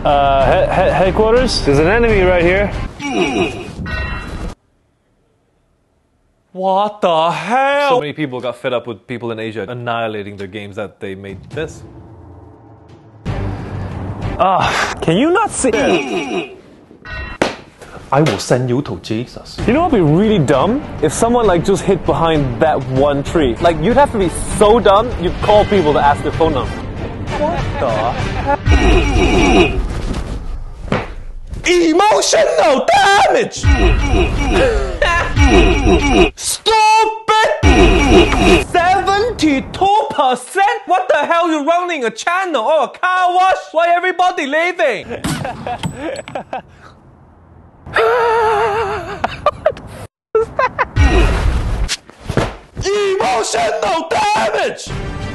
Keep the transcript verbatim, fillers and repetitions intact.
Uh, he he headquarters? There's an enemy right here. What the hell? So many people got fed up with people in Asia annihilating their games that they made this. Ah, uh, can you not see? I will send you to Jesus. You know what would be really dumb? If someone like just hid behind that one tree. Like you'd have to be so dumb, you'd call people to ask their phone number. What the hell? Emotional damage! Stupid! seventy-two percent? What the hell, you running a channel or a car wash? Why everybody leaving? Emotional damage!